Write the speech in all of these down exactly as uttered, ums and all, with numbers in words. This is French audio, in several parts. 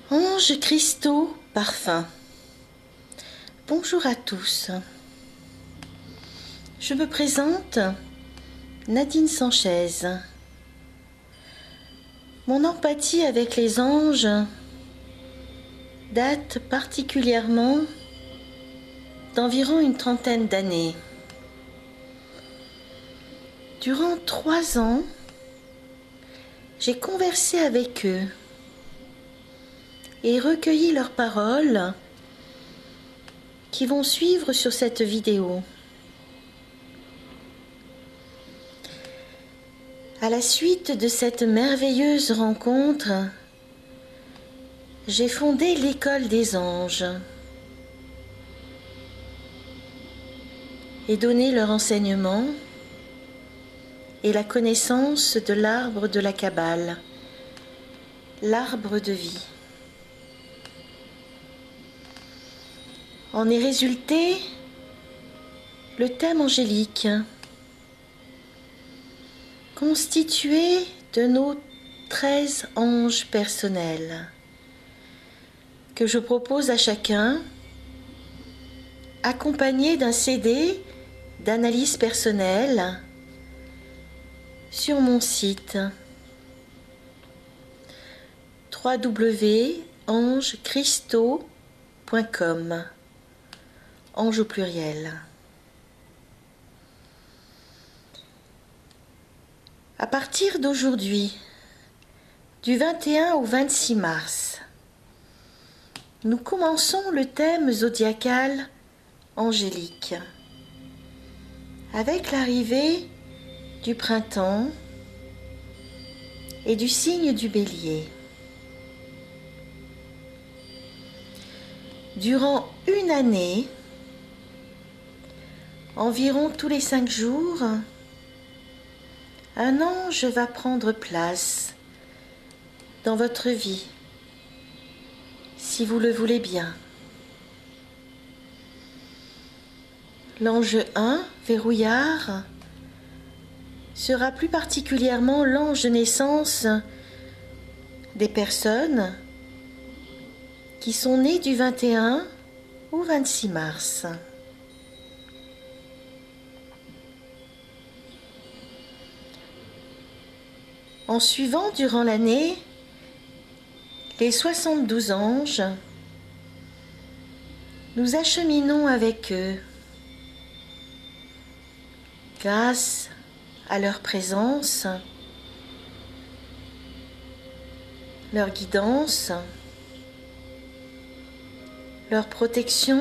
Anges cristaux parfums. Bonjour à tous. Je me présente, Nadine Sanchez. Mon empathie avec les anges date particulièrement d'environ une trentaine d'années. Durant trois ans, j'ai conversé avec eux et recueilli leurs paroles qui vont suivre sur cette vidéo. À la suite de cette merveilleuse rencontre, j'ai fondé l'École des Anges et donné leur enseignement et la connaissance de l'arbre de la Kabbale, l'arbre de vie. En est résulté le thème angélique, constitué de nos treize anges personnels, que je propose à chacun, accompagné d'un C D d'analyse personnelle sur mon site w w w point anges cristaux point com, ange au pluriel. À partir d'aujourd'hui, du vingt et un au vingt-six mars, nous commençons le thème zodiacal angélique avec l'arrivée du printemps et du signe du Bélier. Durant une année, environ tous les cinq jours, un ange va prendre place dans votre vie, si vous le voulez bien. L'ange un, verrouillard, sera plus particulièrement l'ange de naissance des personnes qui sont nées du vingt et un au vingt-six mars. En suivant durant l'année les soixante-douze anges, nous acheminons avec eux grâce à leur présence, leur guidance, leur protection,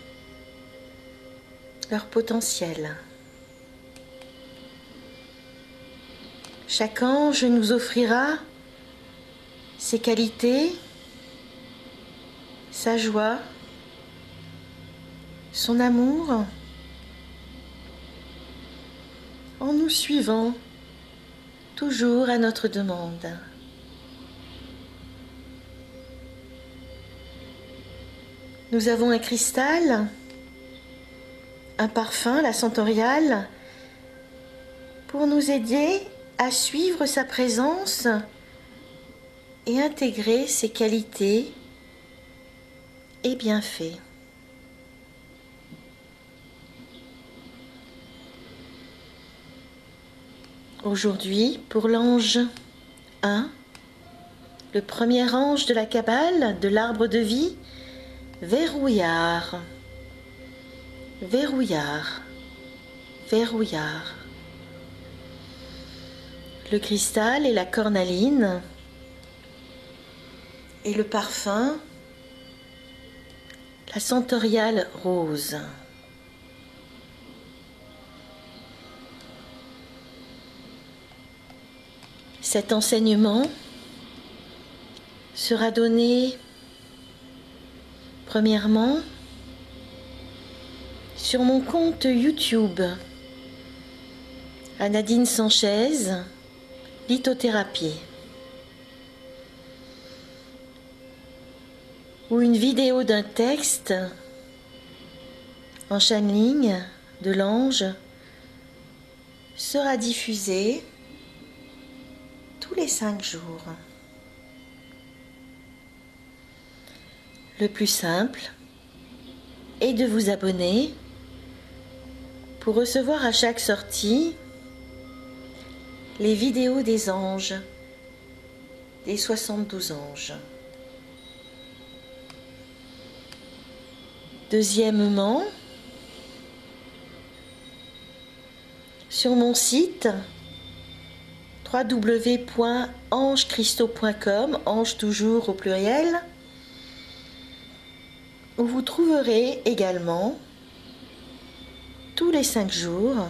leur potentiel. Chaque ange nous offrira ses qualités, sa joie, son amour, en nous suivant toujours à notre demande. Nous avons un cristal, un parfum, la centauriale, pour nous aider à suivre sa présence et intégrer ses qualités et bienfaits. Aujourd'hui, pour l'ange un, le premier ange de la Kabbale, de l'arbre de vie, verrouillard, verrouillard, verrouillard. Le cristal et la cornaline et le parfum, la centauriale rose. Cet enseignement sera donné premièrement sur mon compte YouTube à Nadine Sanchez, lithothérapie, où une vidéo d'un texte en channeling de l'ange sera diffusée tous les cinq jours. le plus simple est de vous abonner pour recevoir à chaque sortie les vidéos des anges, des soixante-douze anges. Deuxièmement, sur mon site w w w point ange cristaux point com, ange toujours au pluriel, où vous trouverez également tous les cinq jours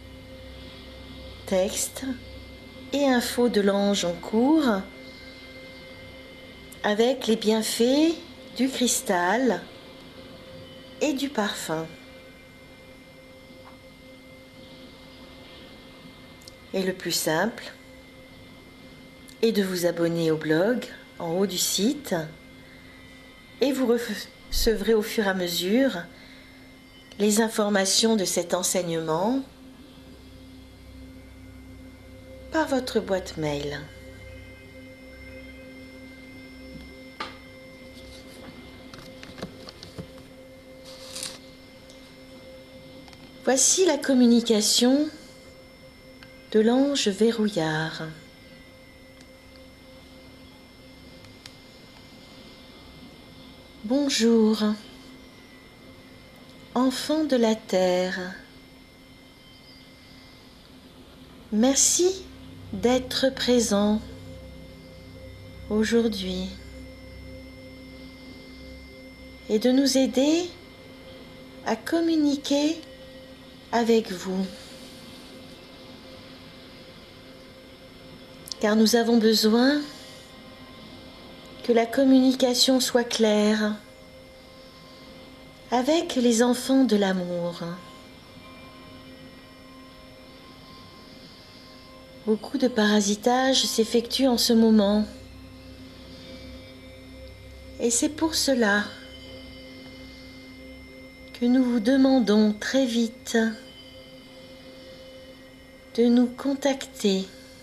textes et infos de l'ange en cours avec les bienfaits du cristal et du parfum. Et le plus simple est de vous abonner au blog en haut du site et vous recevrez au fur et à mesure les informations de cet enseignement par votre boîte mail. Voici la communication de l'ange verrouillard. Bonjour, enfants de la terre. Merci d'être présents aujourd'hui et de nous aider à communiquer avec vous. Car nous avons besoin que la communication soit claire avec les enfants de l'amour. Beaucoup de parasitage s'effectue en ce moment. Et c'est pour cela que nous vous demandons très vite de nous contacter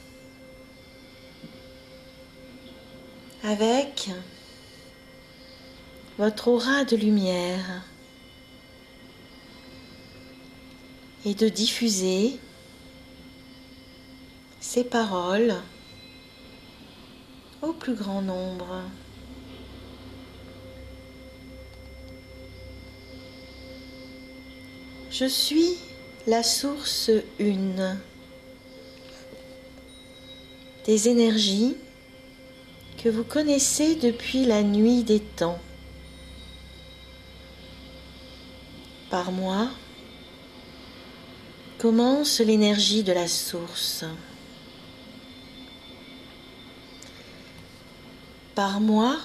avec votre aura de lumière et de diffuser ces paroles au plus grand nombre. Je suis la source une des énergies que vous connaissez depuis la nuit des temps. Par moi commence l'énergie de la source. Par moi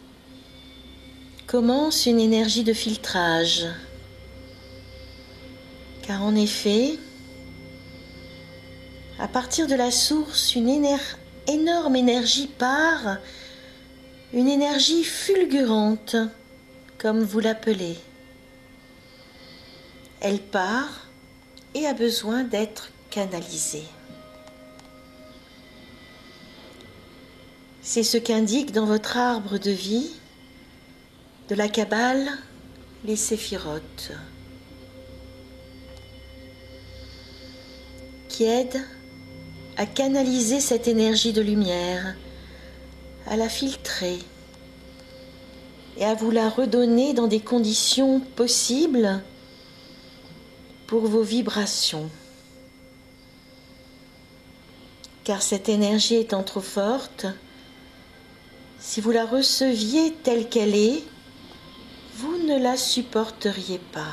commence une énergie de filtrage. Car en effet, à partir de la source, une éner- énorme énergie part, une énergie fulgurante, comme vous l'appelez. Elle part et a besoin d'être canalisée. C'est ce qu'indique dans votre arbre de vie de la Kabbale les séphirotes, qui aident à canaliser cette énergie de lumière, à la filtrer et à vous la redonner dans des conditions possibles pour vos vibrations. Car cette énergie étant trop forte, si vous la receviez telle qu'elle est, vous ne la supporteriez pas.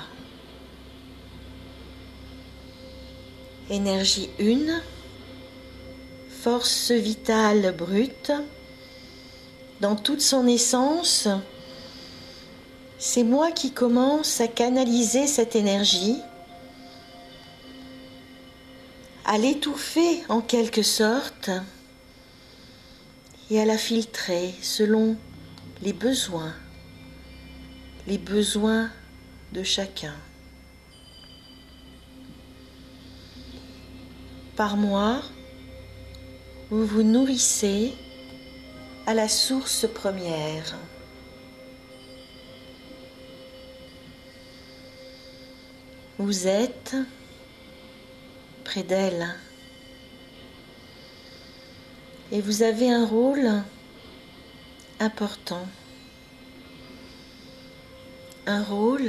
Énergie une, force vitale brute, dans toute son essence, c'est moi qui commence à canaliser cette énergie, à l'étouffer en quelque sorte et à la filtrer selon les besoins, les besoins de chacun. Par moi, vous vous nourrissez à la source première. Vous êtes près d'elle et vous avez un rôle important, un rôle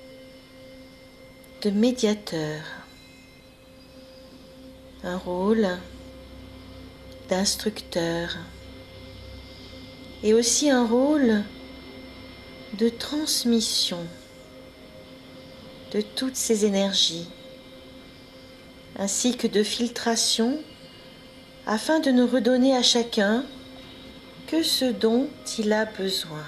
de médiateur, un rôle d'instructeur et aussi un rôle de transmission de toutes ces énergies, ainsi que de filtration, afin de nous redonner à chacun que ce dont il a besoin.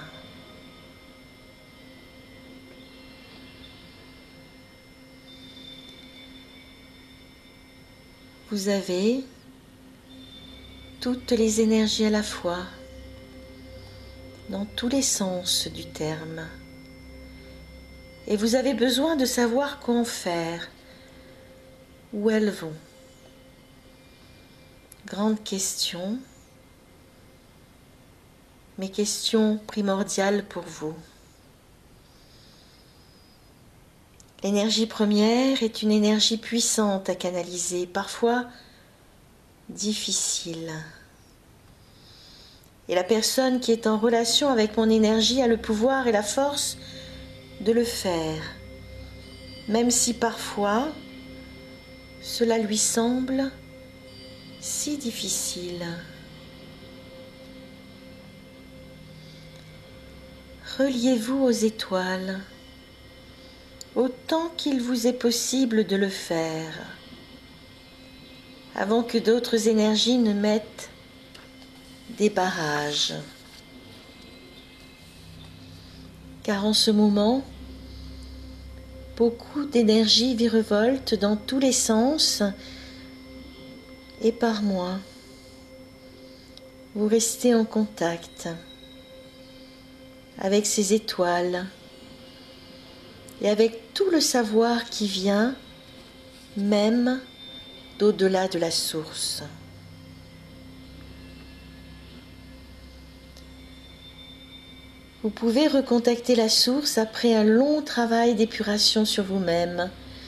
Vous avez toutes les énergies à la fois, dans tous les sens du terme. Et vous avez besoin de savoir qu'en faire, où elles vont. Grande question, mais question primordiale pour vous. L'énergie première est une énergie puissante à canaliser, parfois difficile. Et la personne qui est en relation avec mon énergie a le pouvoir et la force de le faire, même si parfois cela lui semble si difficile. Reliez-vous aux étoiles autant qu'il vous est possible de le faire, avant que d'autres énergies ne mettent des barrages. Car en ce moment, beaucoup d'énergie virevolte dans tous les sens et par moi. Vous restez en contact avec ces étoiles et avec tout le savoir qui vient même d'au-delà de la source. Vous pouvez recontacter la source après un long travail d'épuration sur vous-même.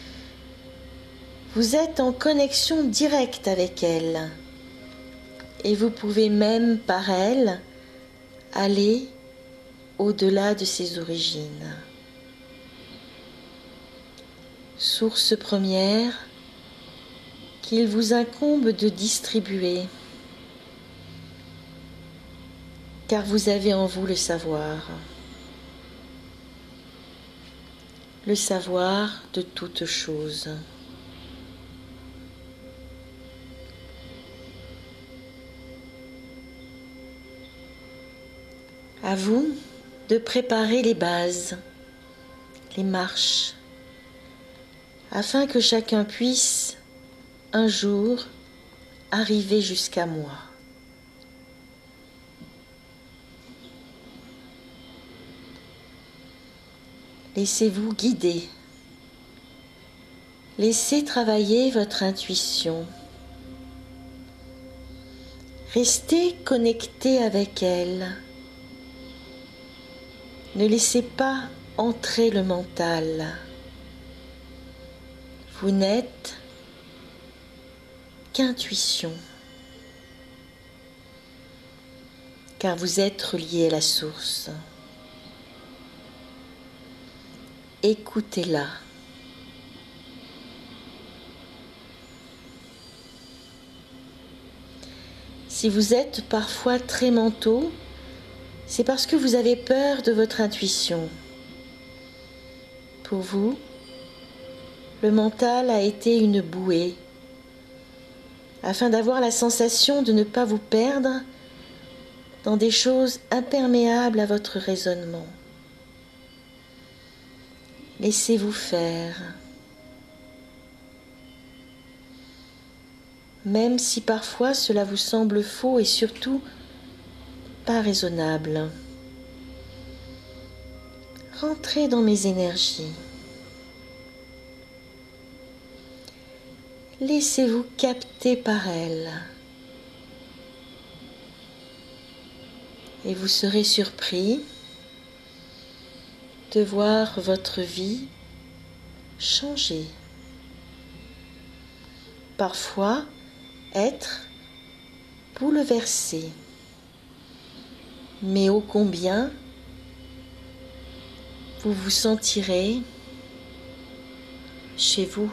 Vous êtes en connexion directe avec elle et vous pouvez même par elle aller au-delà de ses origines. Source première qu'il vous incombe de distribuer, car vous avez en vous le savoir, le savoir de toute chose. À vous de préparer les bases, les marches, afin que chacun puisse un jour arriver jusqu'à moi. Laissez-vous guider. Laissez travailler votre intuition. Restez connecté avec elle. Ne laissez pas entrer le mental. Vous n'êtes qu'intuition, car vous êtes relié à la source. Écoutez-la. Si vous êtes parfois très mentaux, c'est parce que vous avez peur de votre intuition. Pour vous, le mental a été une bouée, afin d'avoir la sensation de ne pas vous perdre dans des choses imperméables à votre raisonnement. Laissez-vous faire. Même si parfois cela vous semble faux et surtout pas raisonnable. Rentrez dans mes énergies. Laissez-vous capter par elles. Et vous serez surpris de voir votre vie changer. Parfois, être bouleversé. Mais ô combien vous vous sentirez chez vous.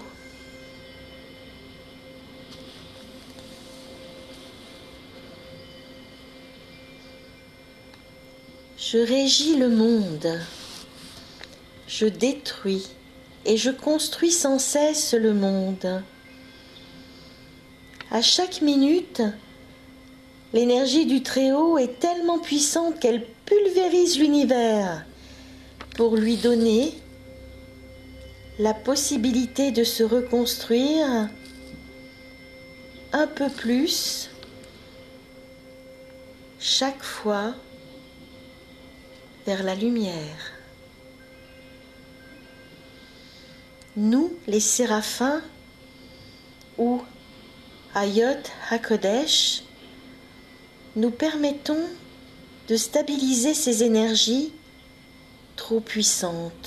Je régis le monde, je détruis et je construis sans cesse le monde. À chaque minute, l'énergie du Très-Haut est tellement puissante qu'elle pulvérise l'univers pour lui donner la possibilité de se reconstruire un peu plus chaque fois vers la lumière. Nous, les séraphins, ou Hayot HaKodesh, nous permettons de stabiliser ces énergies trop puissantes,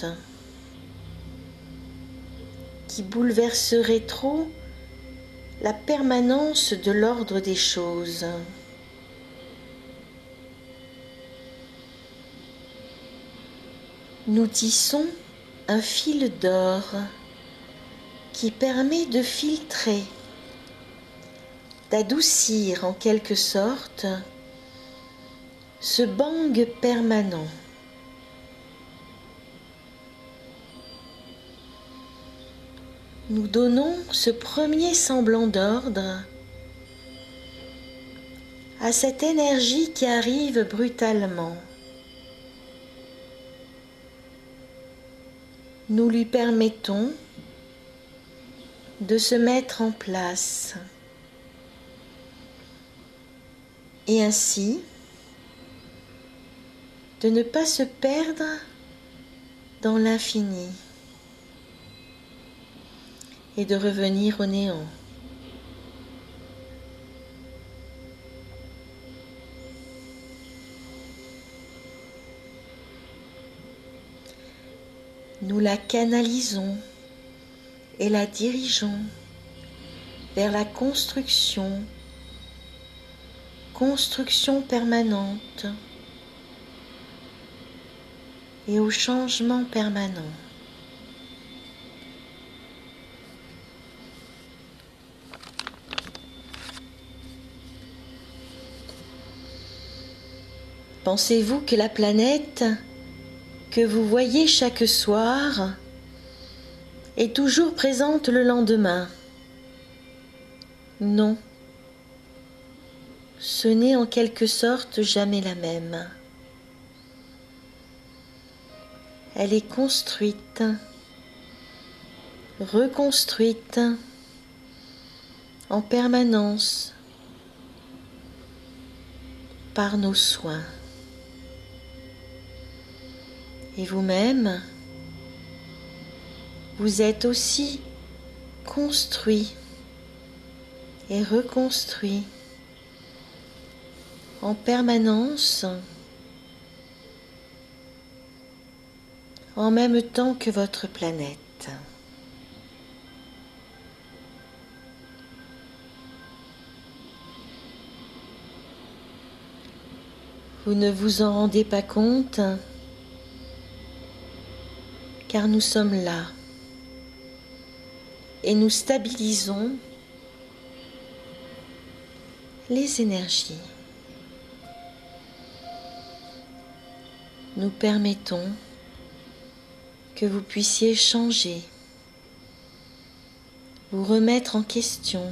qui bouleverseraient trop la permanence de l'ordre des choses. Nous tissons un fil d'or qui permet de filtrer, d'adoucir en quelque sorte ce bang permanent. Nous donnons ce premier semblant d'ordre à cette énergie qui arrive brutalement. Nous lui permettons de se mettre en place et ainsi de ne pas se perdre dans l'infini et de revenir au néant. Nous la canalisons et la dirigeons vers la construction, construction permanente et au changement permanent. Pensez-vous que la planète que vous voyez chaque soir est toujours présente le lendemain? Non, ce n'est en quelque sorte jamais la même. Elle est construite, reconstruite en permanence par nos soins. Et vous-même, vous êtes aussi construit et reconstruit en permanence, en même temps que votre planète. Vous ne vous en rendez pas compte, car nous sommes là et nous stabilisons les énergies. Nous permettons que vous puissiez changer, vous remettre en question,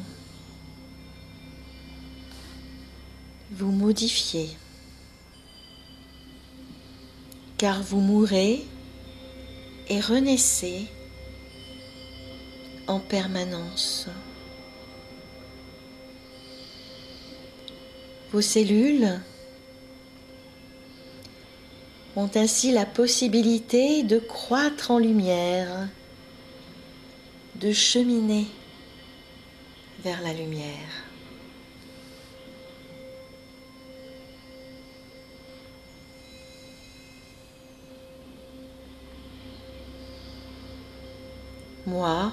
vous modifier, car vous mourrez et renaissez en permanence. Vos cellules ont ainsi la possibilité de croître en lumière, de cheminer vers la lumière. Moi,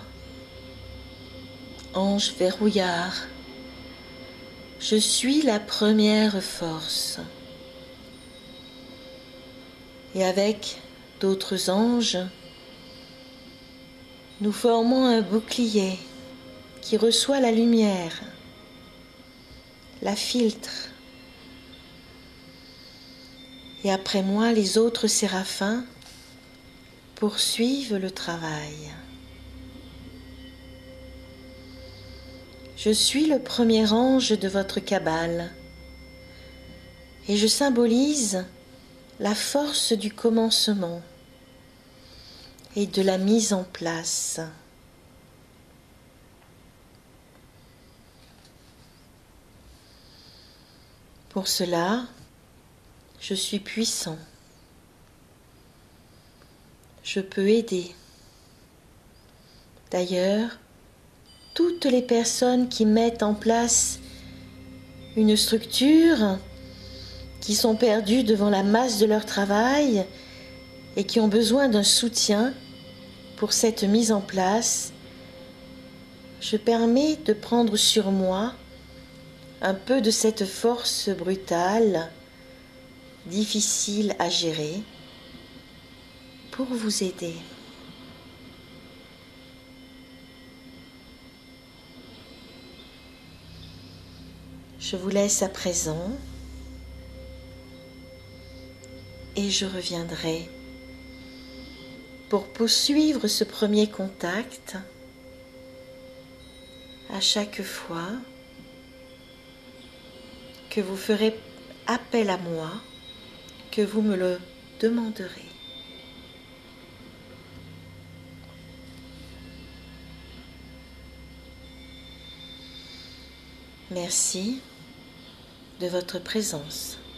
ange verrouillard, je suis la première force. Et avec d'autres anges, nous formons un bouclier qui reçoit la lumière, la filtre. Et après moi, les autres séraphins poursuivent le travail. Je suis le premier ange de votre cabale et je symbolise la force du commencement et de la mise en place. Pour cela, je suis puissant. Je peux aider. D'ailleurs, toutes les personnes qui mettent en place une structure, qui sont perdues devant la masse de leur travail et qui ont besoin d'un soutien pour cette mise en place, je permets de prendre sur moi un peu de cette force brutale, difficile à gérer, pour vous aider. Je vous laisse à présent et je reviendrai pour poursuivre ce premier contact à chaque fois que vous ferez appel à moi, que vous me le demanderez. Merci de votre présence.